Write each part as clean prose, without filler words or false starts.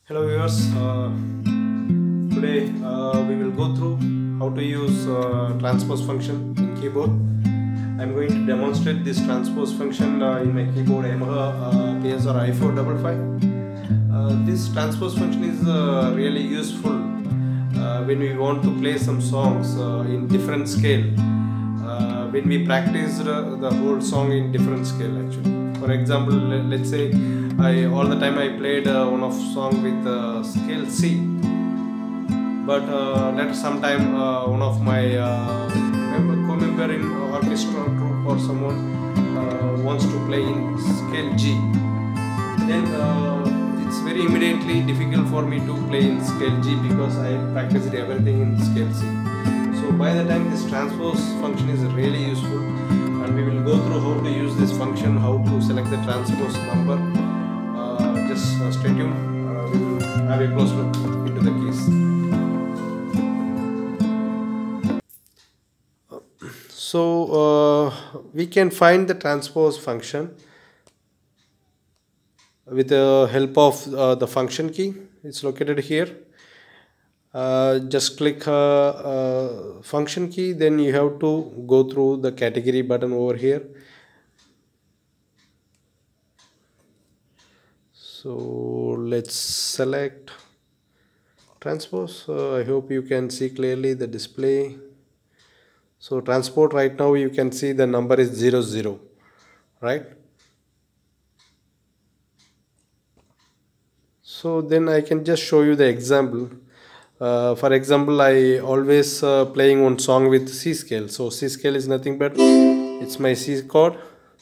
Hello viewers, today we will go through how to use transpose function in keyboard. I'm going to demonstrate this transpose function in my keyboard yamaha PSR i455. This transpose function is really useful when we want to play some songs in different scale, when we practice the whole song in different scale actually. For example, let's say all the time I played one of song with scale C, but later sometime one of my co-member in orchestra group or someone wants to play in scale G, then it's very immediately difficult for me to play in scale G because I practiced everything in scale C. So by the time this transpose function is really useful, and we will go through how to use this function, how to select the transpose number. Just stay tuned, we will have a close look into the keys. So we can find the transpose function with the help of the function key. It's located here. Just click function key, then you have to go through the category button over here. So let's select transpose. I hope you can see clearly the display. So transport, right now you can see the number is 00, right? So then I can just show you the example. For example, I always playing one song with C scale. So C scale is nothing but it's my C chord,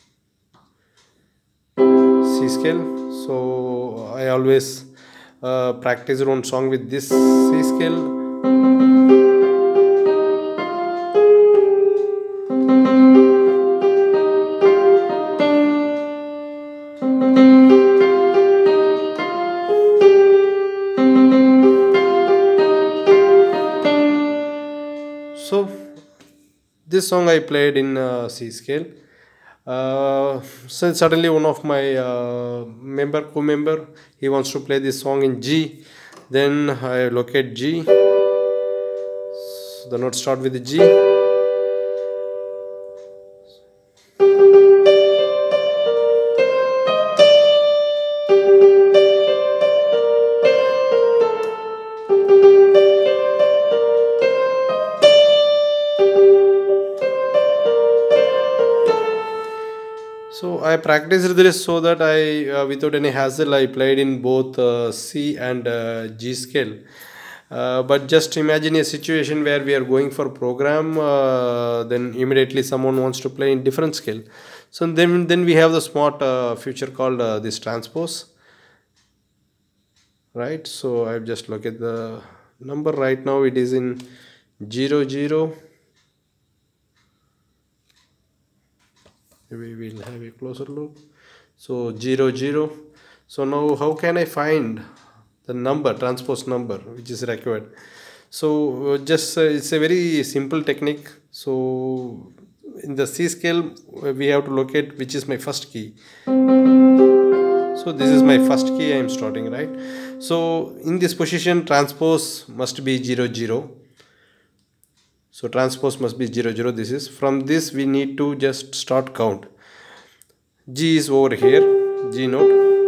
C scale. So I always practice one song with this C scale. So this song I played in C scale. So suddenly one of my co-member, he wants to play this song in G. Then I locate G. So the note start with the G. So I practiced this so that I, without any hassle, I played in both C and G scale. But just imagine a situation where we are going for program, then immediately someone wants to play in different scale. So then we have the smart feature called this transpose, right? So I've just looked at the number right now. It is in 00. We will have a closer look. So 00. So now how can I find the number, transpose number, which is required? So just it's a very simple technique. So in the C scale we have to locate which is my first key. So this is my first key I am starting, right? So in this position transpose must be 00. So transpose must be 00. This is from this we need to just start count. G is over here, G note.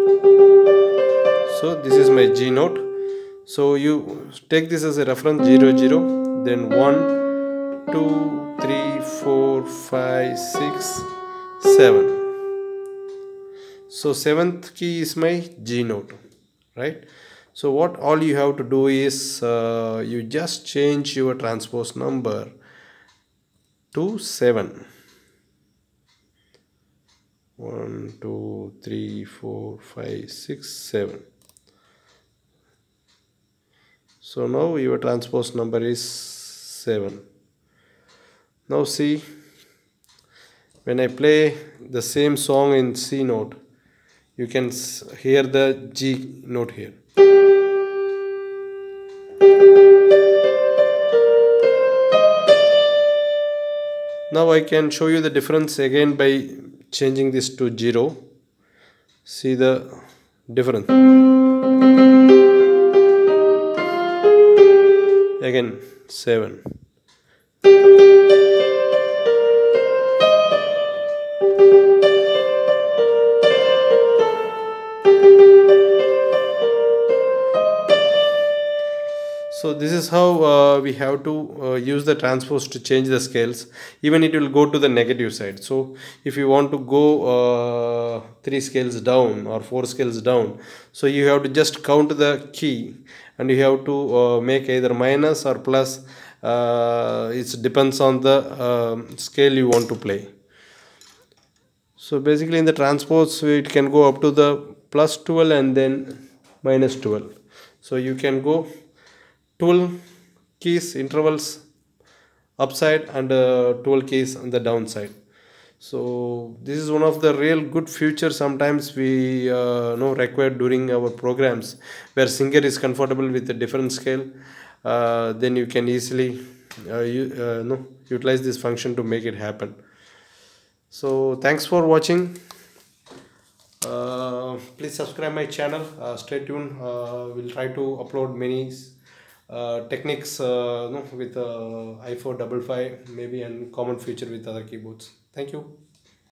So this is my G note. So you take this as a reference 00, then 1, 2, 3, 4, 5, 6, 7. So seventh key is my G note, right? So what all you have to do is you just change your transpose number to 7. 1, 2, 3, 4, 5, 6, 7. So now your transpose number is 7. Now see, when I play the same song in C note, you can hear the G note here. Now I can show you the difference again by changing this to 0. See the difference. again 7. So this is how we have to use the transpose to change the scales. Even it will go to the negative side. So if you want to go 3 scales down or 4 scales down, so you have to just count the key and you have to make either minus or plus. It depends on the scale you want to play. So basically in the transpose it can go up to the plus 12 and then minus 12. So you can go 12 keys intervals upside and 12 keys on the downside. So this is one of the real good features sometimes we require during our programs, where singer is comfortable with a different scale. Then you can easily utilize this function to make it happen. So thanks for watching. Please subscribe my channel. Stay tuned. We'll try to upload many techniques with i455 maybe, and common feature with other keyboards. Thank you.